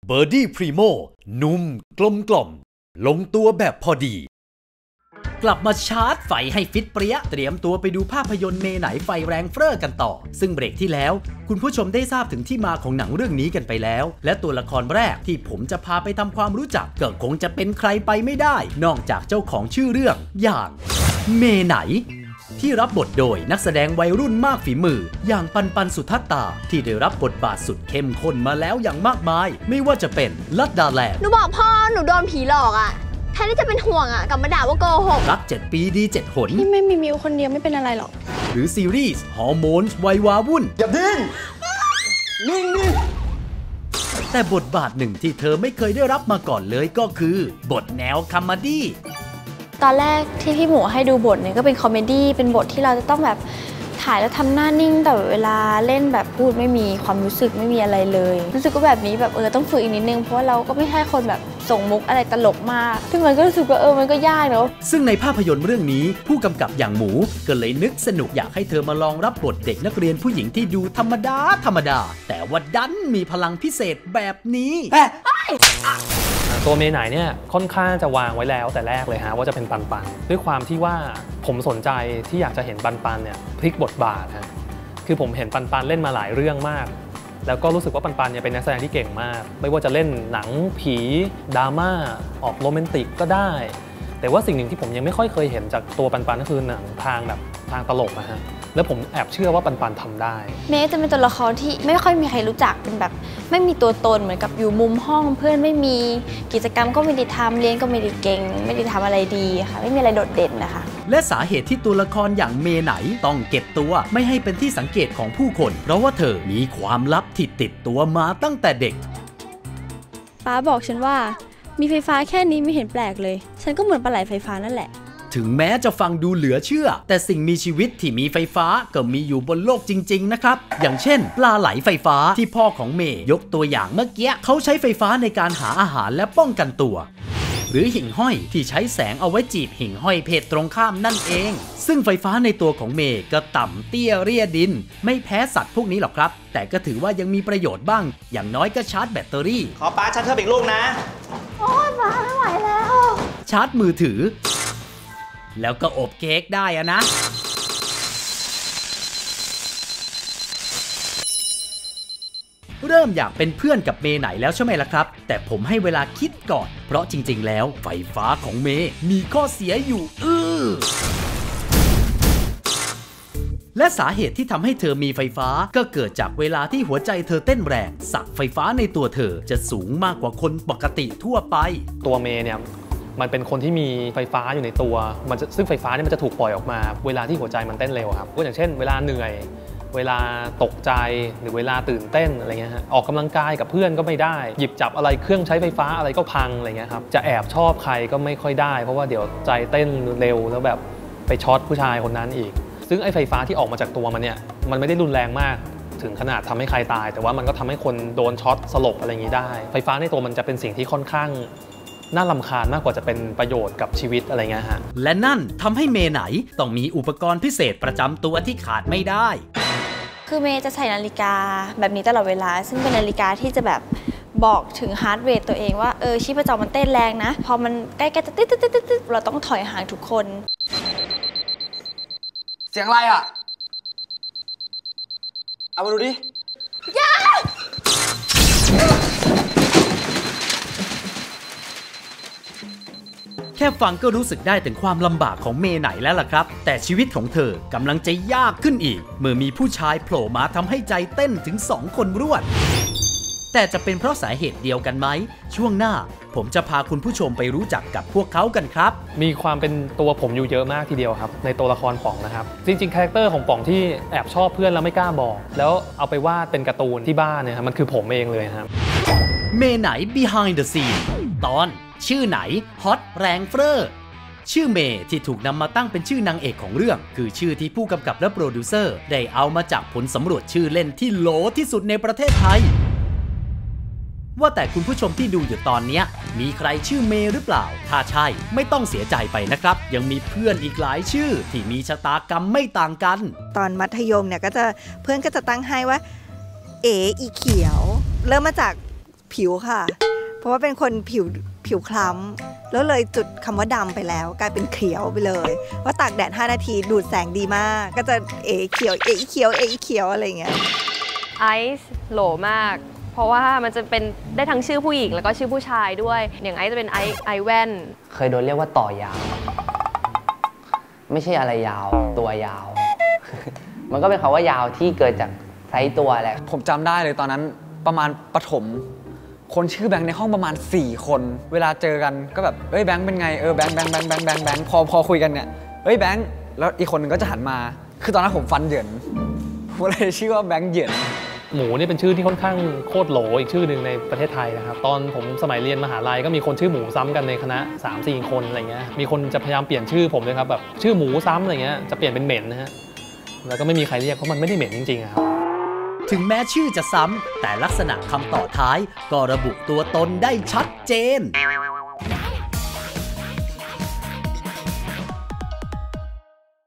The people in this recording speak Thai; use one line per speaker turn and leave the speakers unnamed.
เบอร์ดี้พรีโมนุ่มกลมกล่อมลงตัวแบบพอดีกลับมาชาร์จไฟให้ฟิตเปรี้ยเตรียมตัวไปดูภาพยนตร์เมไหนไฟแรงเฟ้อกันต่อซึ่งเบรกที่แล้วคุณผู้ชมได้ทราบถึงที่มาของหนังเรื่องนี้กันไปแล้วและตัวละครแรกที่ผมจะพาไปทำความรู้จักก็คงจะเป็นใครไปไม่ได้นอกจากเจ้าของชื่อเรื่องอย่างเมไหนที่รับบทโดยนักแสดงวัยรุ่นมากฝีมืออย่างปันสุทัตตาที่ได้รับบทบาทสุดเข้มข้นมาแล้วอย่างมากมายไม่ว่าจะเป็นลัดดาแลนด์
หนูบอกพ่อหนูโดนผีหลอกอ่ะแทนที่จะเป็นห่วงอ่ะกลับมาด่าว่าโกหก
รัก7 ปีดี7 หน
ที่ไม่มีมิวคนเดียวไม่เป็นอะไรหรอก
หรือซีรีส์ฮอร์โมนวัยวาวุ่น
อย่าดิ้นนิ่ง
แต่บทบาทหนึ่งที่เธอไม่เคยได้รับมาก่อนเลยก็คือบทแนวคอมเมดี้
ตอนแรกที่พี่หมูให้ดูบทเนี่ยก็เป็นคอมเมดี้เป็นบทที่เราจะต้องแบบถ่ายแล้วทำหน้านิ่งแต่เวลาเล่นแบบพูดไม่มีความรู้สึกไม่มีอะไรเลยรู้สึกว่าแบบนี้แบบต้องฝึกอีกนิดนึงเพราะว่าเราก็ไม่ใช่คนแบบส่งมุกอะไรตลกมากซึ่งมันก็รู้สึกว่ามันก็ยากเนาะ
ซึ่งในภาพยนตร์เรื่องนี้ผู้กำกับอย่างหมูก็เลยนึกสนุกอยากให้เธอมาลองรับบทเด็กนักเรียนผู้หญิงที่ดูธรรมดาแต่ว่าดันมีพลังพิเศษแบบนี้
ตัวเมไหนเนี่ยค่อนข้างจะวางไว้แล้วแต่แรกเลยฮะว่าจะเป็นปันด้วยความที่ว่าผมสนใจที่อยากจะเห็นปันเนี่ยพลิกบทบาทฮะคือผมเห็นปันเล่นมาหลายเรื่องมากแล้วก็รู้สึกว่าปันเนี่ยเป็นนักแสดงที่เก่งมากไม่ว่าจะเล่นหนังผีดราม่าออกโรแมนติกก็ได้แต่ว่าสิ่งหนึ่งที่ผมยังไม่ค่อยเคยเห็นจากตัวปันก็คือหนังทางตลกนะฮะแล้วผมแอบเชื่อว่าปันทำได้
เมย์จะเป็นตัวละครที่ไม่ค่อยมีใครรู้จักเป็นแบบไม่มีตัวตนเหมือนกับอยู่มุมห้องเพื่อนไม่มีกิจกรรมก็ไม่ได้ทำเรียนก็ไม่ได้เก่งไม่ได้ทำอะไรดีค่ะไม่มีอะไรโดดเด่นนะคะ
และสาเหตุที่ตัวละครอย่างเมไหนต้องเก็บตัวไม่ให้เป็นที่สังเกตของผู้คนเพราะว่าเธอมีความลับที่ติดตัวมาตั้งแต่เด็ก
ป้าบอกฉันว่ามีไฟฟ้าแค่นี้ไม่เห็นแปลกเลยฉันก็เหมือนปลาไหลไฟฟ้านั่นแหละ
ถึงแม้จะฟังดูเหลือเชื่อแต่สิ่งมีชีวิตที่มีไฟฟ้าก็มีอยู่บนโลกจริงๆนะครับอย่างเช่นปลาไหลไฟฟ้าที่พ่อของเมย์ยกตัวอย่างเมื่อกี้เขาใช้ไฟฟ้าในการหาอาหารและป้องกันตัวหรือหิ่งห้อยที่ใช้แสงเอาไว้จีบหิ่งห้อยเพศตรงข้ามนั่นเองซึ่งไฟฟ้าในตัวของเมย์ก็ต่ำเตี้ยเรียดินไม่แพ้สัตว์พวกนี้หรอกครับแต่ก็ถือว่ายังมีประโยชน์บ้างอย่างน้อยก็ชาร์จแบตเตอรี่
ขอป้าชาร์จเธออีกลูกนะ
โอ้ยป้าไม่ไหวแล้ว
ชาร์จมือถือแล้วก็อบเค้กได้อะนะเริ่มอยากเป็นเพื่อนกับเมไหนแล้วใช่ไหมล่ะครับแต่ผมให้เวลาคิดก่อนเพราะจริงๆแล้วไฟฟ้าของเมมีข้อเสียอยู่และสาเหตุที่ทำให้เธอมีไฟฟ้าก็เกิดจากเวลาที่หัวใจเธอเต้นแรงศักไฟฟ้าในตัวเธอจะสูงมากกว่าคนปกติทั่วไป
ตัวเมเนี่ยมันเป็นคนที่มีไฟฟ้าอยู่ในตัวซึ่งไฟฟ้าเนี่ยมันจะถูกปล่อยออกมาเวลาที่หัวใจมันเต้นเร็วครับก็อย่างเช่นเวลาเหนื่อยเวลาตกใจหรือเวลาตื่นเต้นอะไรเงี้ยฮะออกกำลังกายกับเพื่อนก็ไม่ได้หยิบจับอะไรเครื่องใช้ไฟฟ้าอะไรก็พังอะไรเงี้ยครับจะแอบชอบใครก็ไม่ค่อยได้เพราะว่าเดี๋ยวใจเต้นเร็วแล้วแบบไปช็อตผู้ชายคนนั้นอีกซึ่งไอ้ไฟฟ้าที่ออกมาจากตัวมันเนี่ยมันไม่ได้รุนแรงมากถึงขนาดทำให้ใครตายแต่ว่ามันก็ทำให้คนโดนช็อตสลบอะไรอย่างนี้ได้ไฟฟ้าในตัวมันจะเป็นสิ่งที่ค่อนข้างน่ารำคาญมากกว่าจะเป็นประโยชน์กับชีวิตอะไรเงี้ยฮะ
และนั่นทำให้เมไหนต้องมีอุปกรณ์พิเศษประจำตัวที่ขาดไม่ได้
คือเมย์จะใส่นาฬิกาแบบนี้ตลอดเวลาซึ่งเป็นนาฬิกาที่จะแบบบอกถึงฮาร์ทเรทตัวเองว่าชีพจรมันเต้นแรงนะพอมันใกล้ๆจะตึ๊ดเราต้องถอยห่างทุกคน
เสียงอะไรอ่ะเอามาดูดิ
อย่า
แค่ฟังก็รู้สึกได้ถึงความลำบากของเมไหนแล้วล่ะครับแต่ชีวิตของเธอกำลังจะยากขึ้นอีกเมื่อมีผู้ชายโผล่มาทำให้ใจเต้นถึง2 คนรวดแต่จะเป็นเพราะสาเหตุเดียวกันไหมช่วงหน้าผมจะพาคุณผู้ชมไปรู้จักกับพวกเขากันครับ
มีความเป็นตัวผมอยู่เยอะมากทีเดียวครับในตัวละครป๋องนะครับจริงๆคาแรคเตอร์ของป๋องที่แอบชอบเพื่อนแล้วไม่กล้าบอกแล้วเอาไปวาดเป็นการ์ตูนที่บ้านเนี่ยมันคือผมเองเลยครับ
เมไหน behind the scene ตอนชื่อไหนฮอตแรงเฟ้อชื่อเมย์ที่ถูกนำมาตั้งเป็นชื่อนางเอกของเรื่องคือชื่อที่ผู้กำกับและโปรดิวเซอร์ได้เอามาจากผลสำรวจชื่อเล่นที่โหลที่สุดในประเทศไทยว่าแต่คุณผู้ชมที่ดูอยู่ตอนนี้มีใครชื่อเมย์หรือเปล่าถ้าใช่ไม่ต้องเสียใจไปนะครับยังมีเพื่อนอีกหลายชื่อที่มีชะตากรรมไม่ต่างกัน
ตอนมัธยมเนี่ยเพื่อนก็จะตั้งให้ว่าอีเขียวเริ่มมาจากผิวค่ะเพราะว่าเป็นคนผิวคล้ำแล้วเลยจุดคำว่าดำไปแล้วกลายเป็นเขียวไปเลยว่าตากแดด5 นาทีดูดแสงดีมากก็จะเขียวเขียวอะไรเงี้ย
ไอซ์โหลมากเพราะว่ามันจะเป็นได้ทั้งชื่อผู้หญิงแล้วก็ชื่อผู้ชายด้วยอย่างไอซ์จะเป็นไอแว่น
เคยโดนเรียกว่าต่อยาวไม่ใช่อะไรยาวตัวยาว มันก็เป็นคำว่ายาวที่เกิดจากไซส์ตัวแหละ
ผมจำได้เลยตอนนั้นประมาณประถมคนชื่อแบงค์ในห้องประมาณ4 คนเวลาเจอกันก็แบบเอ้ยแบงค์เป็นไงแบงค์พอคุยกันเนี่ยเอ้ยแบงค์แล้วอีกคนนึงก็จะหันมาคือตอนนั้นผมฟันเหยินผมเลยชื่อว่าแบงค์เหยิน
หมูนี่เป็นชื่อที่ค่อนข้างโคตรโหลอีกชื่อหนึ่งในประเทศไทยนะครับตอนผมสมัยเรียนมหาลัยก็มีคนชื่อหมูซ้ำกันในคณะ 3-4 คนอะไรเงี้ยมีคนจะพยายามเปลี่ยนชื่อผมเลยครับแบบชื่อหมูซ้ำอะไรเงี้ยจะเปลี่ยนเป็นเหม็นนะฮะแล้วก็ไม่มีใครเรียกเพราะมันไม่ได้เหม็นจริงๆครับ
ถึงแม้ชื่อจะซ้ำแต่ลักษณะคำต่อท้ายก็ระบุตัวตนได้ชัดเจน